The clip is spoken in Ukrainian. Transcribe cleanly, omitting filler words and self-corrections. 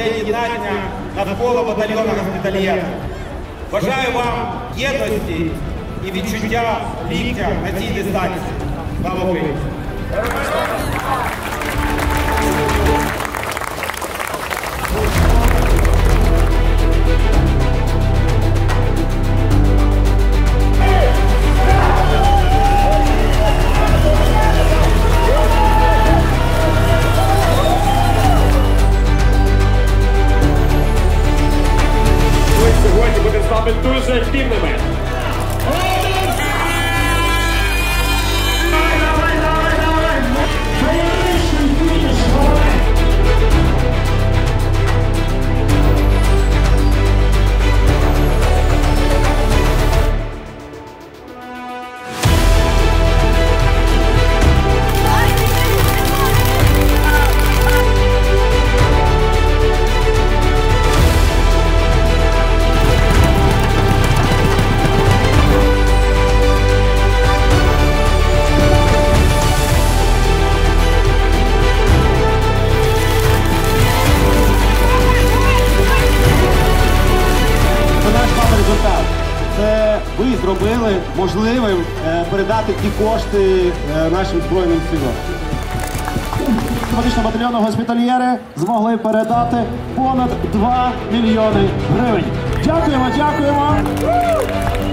єднання навколо батальйону госпітальєра. Бажаю вам єдності і відчуття ліктя на цій дистанції. Слава Україні! Сьогодні буде з вами дуже активними. Це ви зробили можливим передати ті кошти нашим Збройним силам. Медичного батальйону госпітальєри змогли передати понад 2 мільйони гривень. Дякуємо, дякуємо!